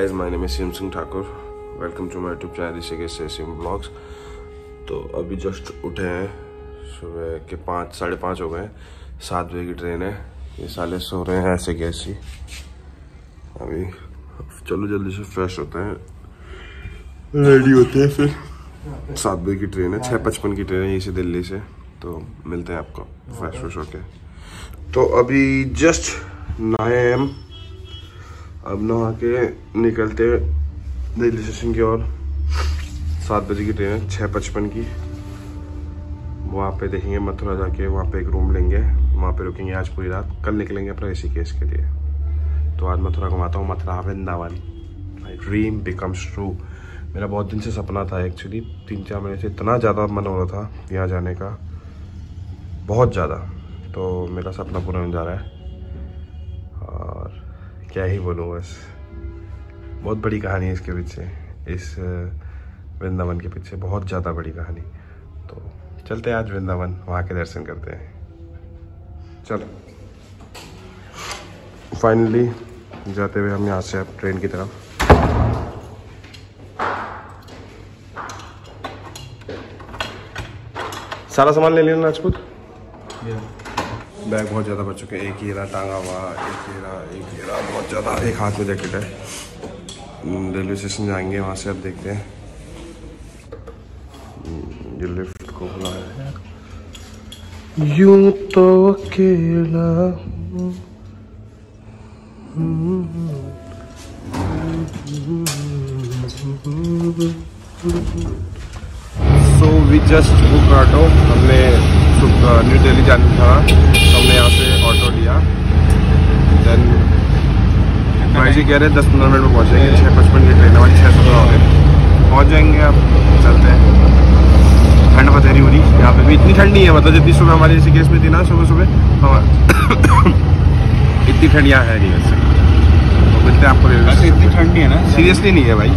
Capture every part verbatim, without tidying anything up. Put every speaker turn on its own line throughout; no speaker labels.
Guys, my name is Sim Singh Thakur. Welcome to my YouTube channel Rishikesh से Sim blogs. तो अभी just उठे हैं, सुबह के पाँच साढ़े पाँच हो गए हैं। सात बजे की ट्रेन है। ये साले सो रहे हैं ऐसे कैसी। अभी चलो जल्दी से फ्रेश होते हैं, रेडी होते हैं, फिर सात बजे की ट्रेन है। छः पचपन की ट्रेन है यहीं से दिल्ली से। तो मिलते हैं आपको फ्रेश फ्रेश होके। तो अभी जस्ट नहाए हम, अब नहा के निकलते दिल्ली स्टेशन की ओर। सात बजे की ट्रेन है, छः पचपन की। वहाँ पे देखेंगे मथुरा जाके, वहाँ पे एक रूम लेंगे, वहाँ पे रुकेंगे आज पूरी रात। कल निकलेंगे अपना ऋषिकेश के लिए। तो आज मथुरा घुमाता हूँ, Mathura Vrindavan. My dream becomes true. मेरा बहुत दिन से सपना था एक्चुअली, तीन चार महीने से इतना ज़्यादा मन हो रहा था यहाँ जाने का, बहुत ज़्यादा। तो मेरा सपना पूरा होने जा रहा है और क्या ही बोलूँ, बस बहुत बड़ी कहानी है इसके पीछे, इस वृंदावन के पीछे बहुत ज़्यादा बड़ी कहानी। तो चलते हैं आज वृंदावन, वहाँ के दर्शन करते हैं। चलो फाइनली जाते हुए हम यहाँ से अब ट्रेन की तरफ। सारा सामान ले लेना राजपूत। बैग बहुत ज़्यादा बच चुके हैं, एक हीरा टांगा हुआ, एक हीरा एक हीरा बहुत ज़्यादा। एक हाथ में जैकेट है। रेलवे स्टेशन जाएंगे, वहाँ से अब देखते हैं। ये लिफ्ट को खुला है। यूं तो अकेला so we just book auto. हमने न्यू दिल्ली जाना था, तो हमने यहाँ से ऑटो लिया। देन भाई जी कह रहे हैं दस पंद्रह मिनट में पहुँचेंगे। छः पचपन की ट्रेन हमारी, छः सत्रह हो गए पहुँच जाएंगे। अब चलते हैं। ठंड बतेरी हो रही यहाँ पे भी, इतनी ठंड नहीं है, मतलब जितनी सुबह हमारी ऋषिकेश में थी ना सुबह सुबह, इतनी ठंड यहाँ है नहीं वैसे। तो मिलते हैं आपको।
इतनी ठंड नहीं है ना,
सीरियसली नहीं है भाई।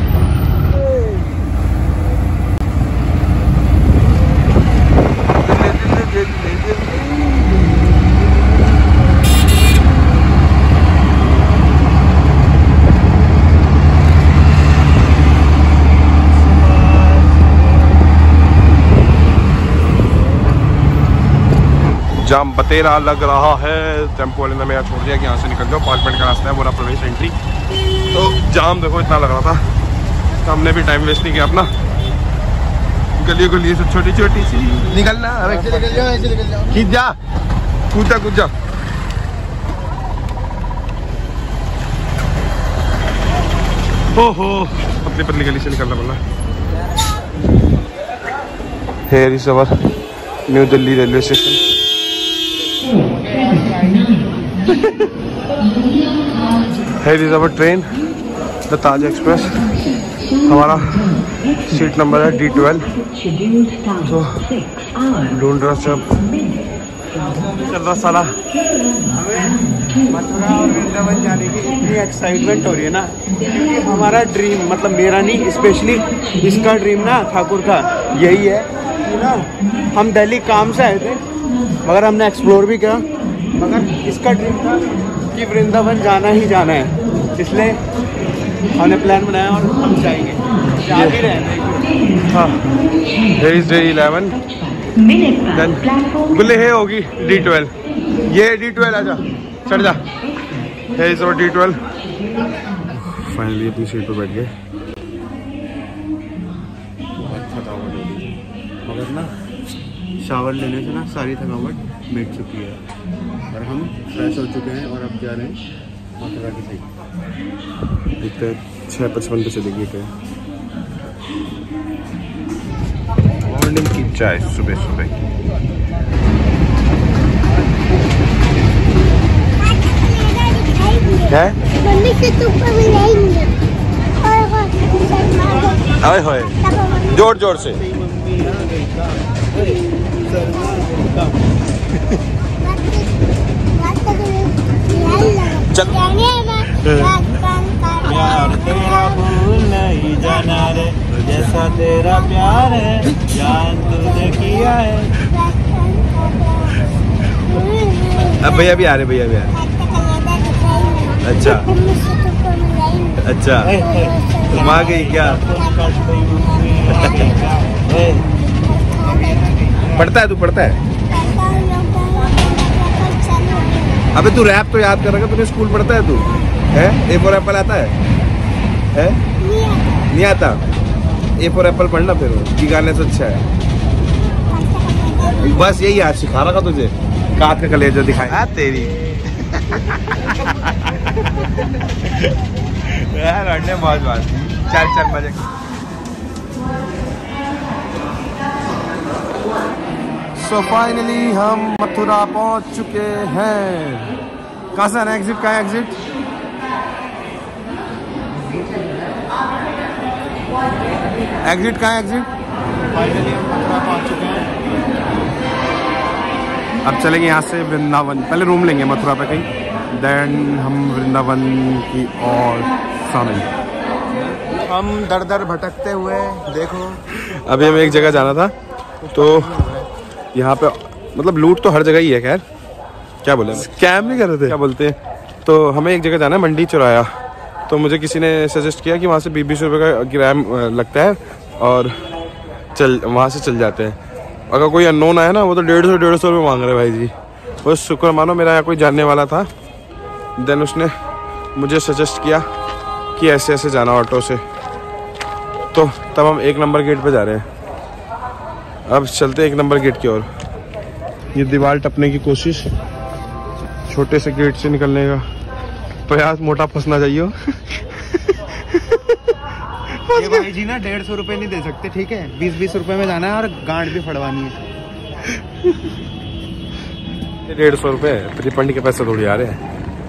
जाम बतेरा लग रहा है। टेम्पो वाले ने मेरा छोड़ दिया कि यहाँ से निकल जाओ, पाँच मिनट का रास्ता है, बोला प्रवेश एंट्री। तो जाम देखो इतना लग रहा था, तो हमने भी टाइम वेस्ट नहीं किया अपना। गली गली से छोटी छोटी सी निकलना, खींच जा, कूद जा कूद जा। ओहो, अपनी पतली गली से निकलना पड़ा। Here is our New Delhi railway station. Here is our train, the Taj Express. हमारा सीट नंबर है डी ट्वेल्व। तो ढूंढ रहा सब चल रहा साला।
मथुरा और वृंदावन जाने की इतनी एक्साइटमेंट हो रही है ना, क्योंकि हमारा ड्रीम, मतलब मेरा नहीं, स्पेशली इसका ड्रीम ना, ठाकुर का, यही है कि ना हम दिल्ली काम से आए थे, मगर हमने एक्सप्लोर भी किया, मगर इसका ड्रीम था कि वृंदावन जाना ही जाना है। इसलिए हमने प्लान बनाया और हम जाएंगे, जा भी रहे हैं।
हाँ, here is day eleven. Then गुल्ले है होगी डी ट्वेल्व। ये डी ट्वेल्व आजा, चढ़ जा। here is our D twelve. Finally अपनी सीट पर बैठ गए। बहुत थकावट हो रही है,
मगर ना शावर लेने से ना सारी थकावट मिट चुकी है और हम फ्रेश हो चुके हैं और अब जा रहे हैं मथुरा की साइड।
देखते छः पचपन पे चलेगी। क्या मॉर्निंग की चाय सुबह सुबह की। है हाय हाय, जोर जोर से। चल
प्यार तेरा भूल नहीं जाना रे, जैसा तेरा प्यार है जान तूने किया है।
अब भैया भी आ रहे, भैया भी आ रहे। अच्छा अच्छा वहाँ गई क्या? पढ़ता है तू? पढ़ता है? अबे तू रैप तो याद कर रहा है, तूने स्कूल पढ़ता है तू? है ए फॉर एप्पल आता है? है नहीं आता? ए फॉर एप्पल पढ़ना फिर, ये गाने से अच्छा है। बस यही याद सिखा रहा था तुझे, काट का कलेजा दिखाया तेरी। यार अड्डे बहुत बात, चल चल मजे। सो फाइनली हम मथुरा पहुंच चुके हैं। कहाँ से आना एग्जिट? कहाँ है एग्जिट? एग्जिट कहाँ है एग्जिट?
फाइनली हम मथुरा पहुंच चुके हैं।
अब चलेंगे यहाँ से वृंदावन, पहले रूम लेंगे मथुरा पे कहीं, देन हम वृंदावन की ओर शामिल।
हम दर दर भटकते हुए, देखो
अभी हमें एक जगह जाना था, तो यहाँ पे मतलब लूट तो हर जगह ही है। खैर क्या बोले, स्कैम नहीं कर रहे थे, क्या बोलते हैं। तो हमें एक जगह जाना है, मंडी चौराया। तो मुझे किसी ने सजेस्ट किया कि वहाँ से बीस बीस रुपये का ग्राम लगता है और चल वहाँ से चल जाते हैं। अगर कोई अननोन आया ना, वो तो डेढ़ सौ डेढ़ सौ रुपये मांग रहे भाई जी। बस शुक्र मानो मेरा यहाँ कोई जानने वाला था, देन उसने मुझे सजेस्ट किया कि ऐसे ऐसे जाना ऑटो से। तो तब हम एक नंबर गेट पे जा रहे हैं। अब चलते एक नंबर गेट की ओर। ये दीवार टपने की कोशिश, छोटे से गेट से निकलने का प्रयास, मोटा फंसना चाहिए।
ये भाई जी ना डेढ़ सौ रुपये नहीं दे सकते, ठीक है? बीस बीस रुपए में जाना है और गांड भी फड़वानी है।
डेढ़ सौ रुपये रिफंड के पैसे थोड़ी आ रहे हैं।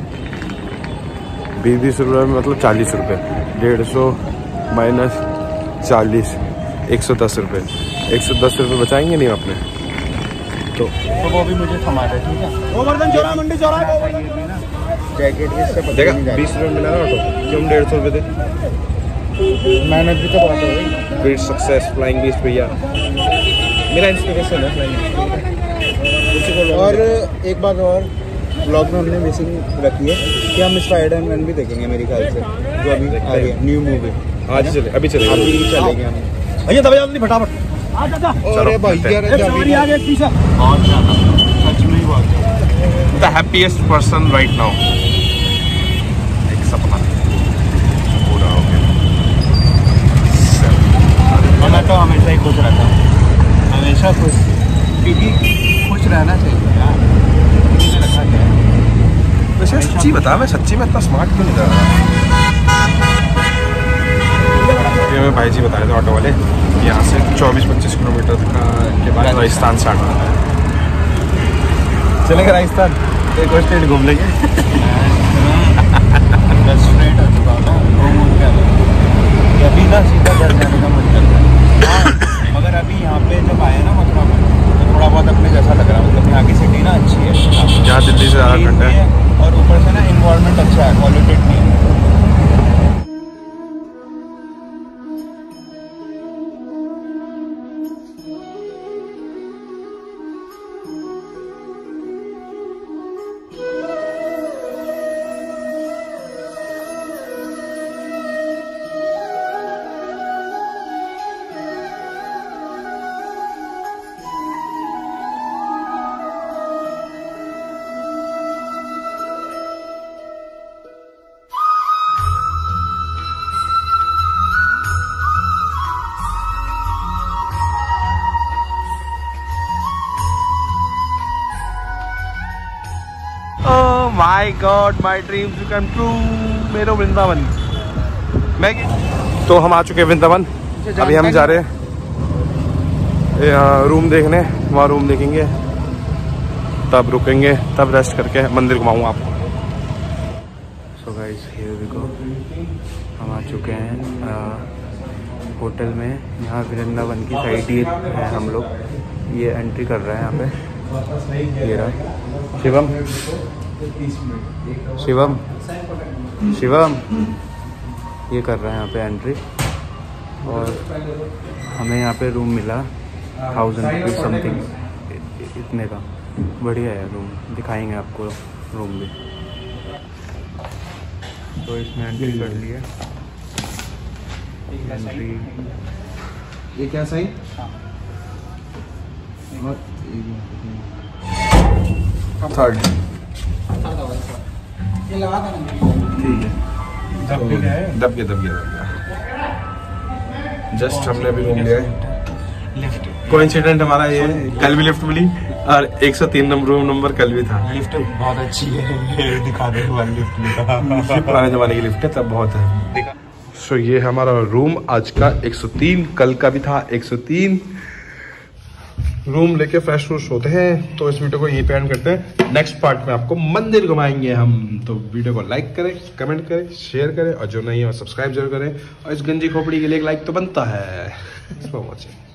बीस बीस रुपये में मतलब चालीस रुपये, डेढ़ सौ माइनस चालीस, एक सौ दस रुपये। एक सौ दस रुपये बचाएंगे नहीं अपने तो,
तो वो भी मुझे थमा दे, ठीक है? गोवर्धन चौराहा, मंडी चौराहा। जैकेट भी इससे पता
देखा बीस रुपये मिला ना ऑटो, क्यों हम डेढ़ सौ रुपये दे?
मेहनत भी तो बहुत हो गई।
ग्रेट सक्सेस फ्लाइंग बीस्ट भैया, मेरा इंस्पिरेशन है फ्लाइंग बीस्ट।
और एक बात और, ब्लॉग में हमने मिसिंग रखी है कि हम स्पाइडरमैन भी देखेंगे मेरे ख्याल से, जो अभी आ रही है न्यू मूवी।
आज चले, अभी चले,
अभी चलेंगे हम।
भैया दबा जल्दी फटाफट।
अरे भैया बहुत ज़्यादा, सच में ही बहुत ज़्यादा।
The happiest person right now. एक सपना पूरा हो गया।
मैं तो हमेशा ही खुश रहता हूँ, हमेशा खुश, क्योंकि खुश रहना चाहिए यार। रखा गया है
वैसे सच्ची बता, मैं सच्ची में इतना स्मार्ट क्यों नहीं कर रहा? ये मैं भाई जी बता रहे थे ऑटो वाले, यहाँ से चौबीस पच्चीस किलोमीटर का के बाद राजस्थान स्टार्ट होता है। चलेंगे राजस्थान, एक और स्टेट घूम लेंगे।
स्ट्रेट हो चुका हूँ, अभी ना सीधा घर जाने का मन करता है। मगर अभी यहाँ पे जब आए ना मथुरा में, तो थोड़ा बहुत अपने जैसा लग रहा है। मतलब यहाँ की सिटी ना अच्छी है,
यहाँ दिल्ली से ज़्यादा ठंडा है,
और ऊपर से ना इन्वायरमेंट अच्छा है, पॉल्यूटेड नहीं है।
My god, my dreams to come true. मेरा वृंदावन। मैं तो हम आ चुके हैं वृंदावन। अभी हम जा रहे हैं रूम देखने, वहाँ रूम देखेंगे, तब रुकेंगे, तब रेस्ट करके मंदिर घुमाऊंगा आपको।
So guys here we go, हम आ चुके हैं होटल में। यहाँ वृंदावन की साइड ही है हम लोग। ये एंट्री कर रहे हैं यहाँ पे, ये रहा शिवम शिवम शिवम ये कर रहा है यहाँ पे एंट्री। और हमें यहाँ पे रूम मिला थाउजेंड रुपीज समथिंग, इतने का। बढ़िया है रूम, दिखाएंगे आपको रूम भी। तो इसमें एंट्री कर ली है। एंट्री
ये क्या सही थर्ड ठीक है। दब गया दब गया दब गया जस्ट हमने अभी रूम लिया है।
लिफ्ट
कोइंसिडेंट हमारा ये कल भी लिफ्ट मिली और एक सौ तीन नंबर रूम नंबर कल भी था।
लिफ्ट बहुत अच्छी है, दिखा दे वाली लिफ्ट में
पुराने जमाने की लिफ्ट है तब बहुत है। सो so, ये हमारा रूम आज का एक सौ तीन, कल का भी था एक सौ तीन। रूम लेके फ्रेश फ्रूश होते हैं तो इस वीडियो को यहीं पे एंड करते हैं। नेक्स्ट पार्ट में आपको मंदिर घुमाएंगे हम, तो वीडियो को लाइक करें, कमेंट करें, शेयर करें और जो नहीं है सब्सक्राइब जरूर करें और इस गंजी खोपड़ी के लिए एक लाइक तो बनता है।